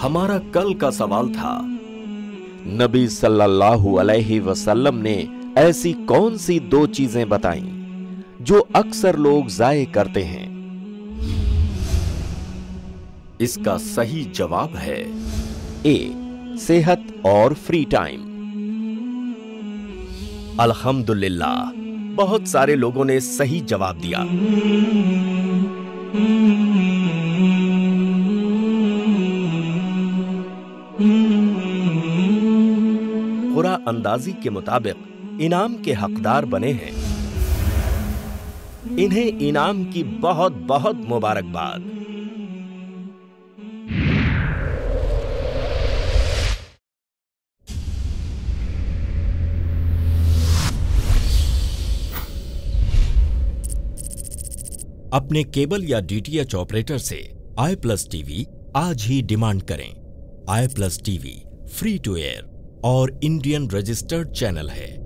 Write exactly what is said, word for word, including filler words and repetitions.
हमारा कल का सवाल था, नबी सल्लल्लाहु अलैहि वसल्लम ने ऐसी कौन सी दो चीजें बताईं जो अक्सर लोग ज़ाये करते हैं। इसका सही जवाब है ए, सेहत और फ्री टाइम। अल्हम्दुलिल्लाह, बहुत सारे लोगों ने सही जवाब दिया। कुरा अंदाजी के मुताबिक इनाम के हकदार बने हैं। इन्हें इनाम की बहुत बहुत मुबारकबाद। अपने केबल या डीटीएच ऑपरेटर से आई प्लस टीवी आज ही डिमांड करें। I plus TV free to air और इंडियन रजिस्टर्ड चैनल है।